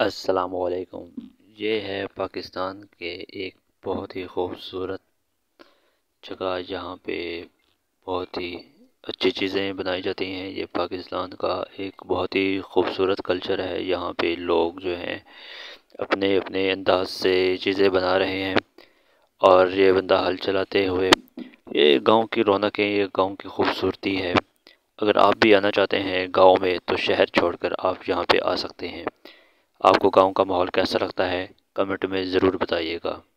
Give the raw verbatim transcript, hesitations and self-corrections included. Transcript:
अस्सलामुअलैकुम। ये है पाकिस्तान के एक बहुत ही खूबसूरत जगह जहाँ पे बहुत ही अच्छी चीज़ें बनाई जाती हैं। ये पाकिस्तान का एक बहुत ही खूबसूरत कल्चर है। यहाँ पे लोग जो हैं अपने अपने अंदाज से चीज़ें बना रहे हैं और ये बंदा हल चलाते हुए, ये गांव की रौनक है, ये गांव की खूबसूरती है। अगर आप भी आना चाहते हैं गांव में तो शहर छोड़कर आप यहाँ पे आ सकते हैं। आपको गांव का माहौल कैसा लगता है कमेंट में ज़रूर बताइएगा।